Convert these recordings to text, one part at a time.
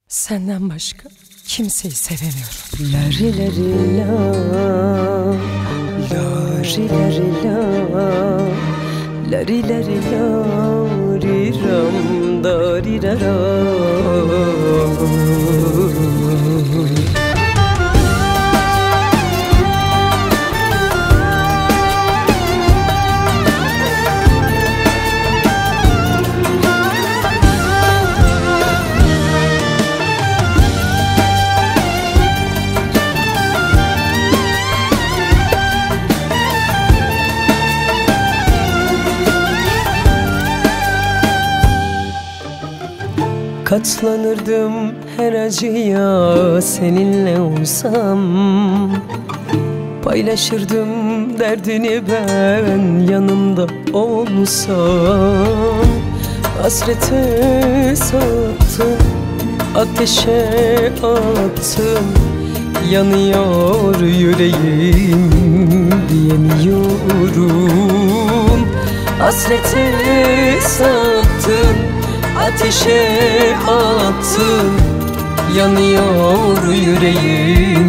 Senden başka kimseyi sevemiyorum. Lari lari la, lari lari la, lari lari la, riram da rirara. Katlanırdım her acıya seninle olsam, paylaşırdım derdini ben yanımda olsam. Hasrete sattım, ateşe attım, yanıyor yüreğim diyemiyorum. Hasrete sattım, ateşe attım, yanıyor yüreğim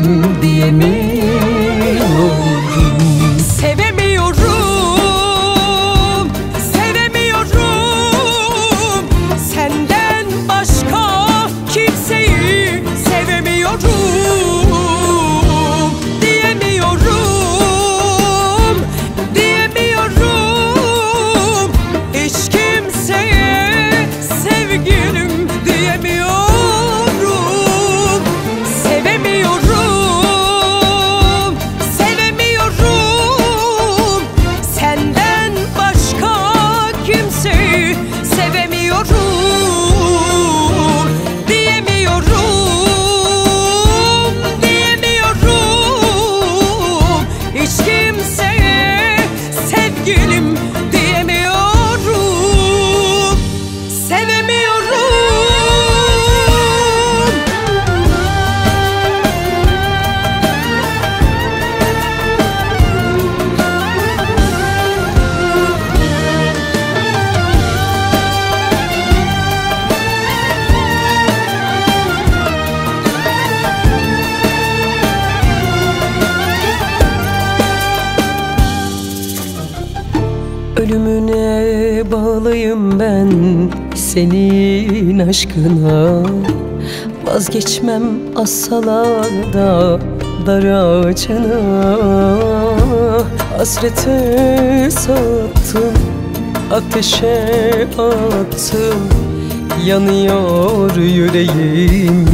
diyemiyorum. Sevemiyorum, sevemiyorum, senden başka kimseyi sevemiyorum. Diyemiyorum, diyemiyorum, hiç kimseye sevgilim diyemiyorum. Sevemiyorum, sevemiyorum, senden başka kimseyi sevemiyorum. Diyemiyorum, diyemiyorum, hiç kimseye sevgilim diyemiyorum. Sevemiyorum. Ölümüne bağlıyım ben senin aşkına, vazgeçmem assalar da dar ağacına. Hasrete sattım, ateşe attım, yanıyor yüreğim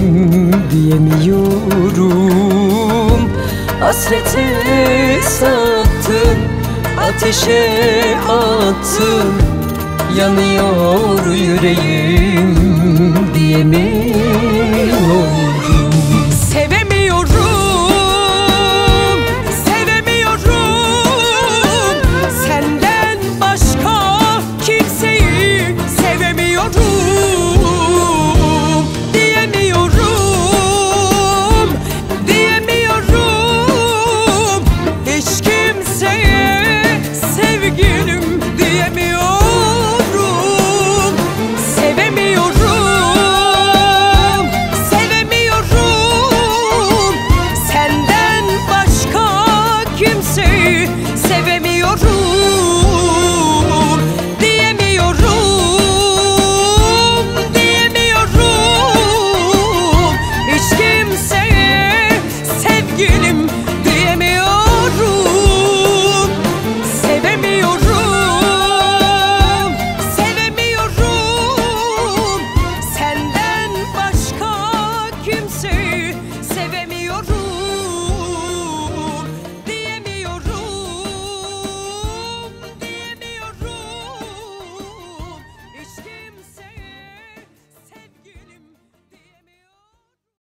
diyemiyorum. Hasrete sattım, ateşe attım, yanıyor yüreğim diyemiyorum.